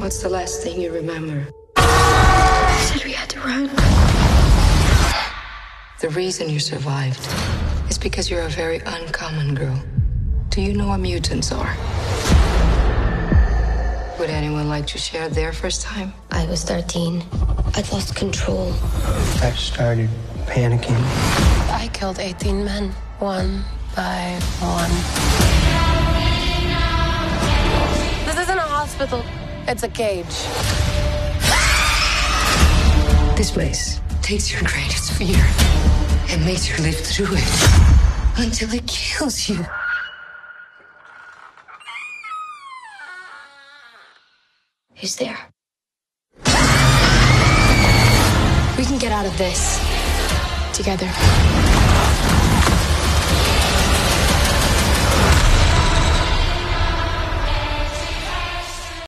What's the last thing you remember? You said we had to run. The reason you survived is because you're a very uncommon girl. Do you know what mutants are? Would anyone like to share their first time? I was 13. I'd lost control. I started panicking. I killed 18 men, one by one. This isn't a hospital. It's a cage. This place takes your greatest fear and makes you live through it until it kills you. Who's there? We can get out of this together.